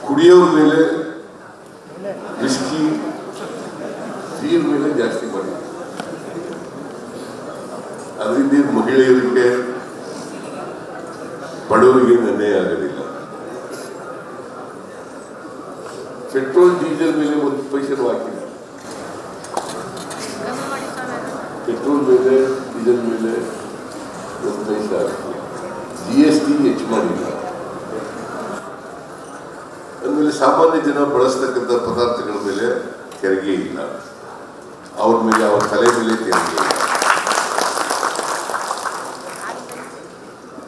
ಕುಡಿಯೋರ ಮೇಲೆ ವಿಸ್ಕಿ ನೀರ್ ಮೇಲೆ ಜಾಸ್ತಿ ಮಾಡಿದೆ. ಅದರಿಂದ ಮಹಿಳೆಯರಿಗೆ ಬಡವರಿಗೆ ಅನ್ಯಾಯ ಆಗೋದಿಲ್ಲ. ಪೆಟ್ರೋಲ್ ಡೀಸೆಲ್ ಮೇಲೆ 1 ಪೈಸೆನೂ ಹಾಕಿಲ್ಲ. ಪೆಟ್ರೋಲ್ ಮೇಲೆ ಡೀಸೆಲ್ ಮೇಲೆ 1 ಪೈಸೆ ಹಾಕಿಲ್ಲ. GST ಹೆಚ್ಚು ಮಾಡಿಲ್ಲ. ಅಂದಮೇಲೆ ಸಾಮಾನ್ಯ ಜನ ಬಳಸ್ತಕ್ಕಂಥ ಪದಾರ್ಥಗಳ ಮೇಲೆ ತೆರಿಗೆ ಇಲ್ಲ, ಅವ್ರ ಮೇಲೆ ಅವ್ರ ತಲೆ ಮೇಲೆ ತೆರಿಗೆ ಇಲ್ಲ.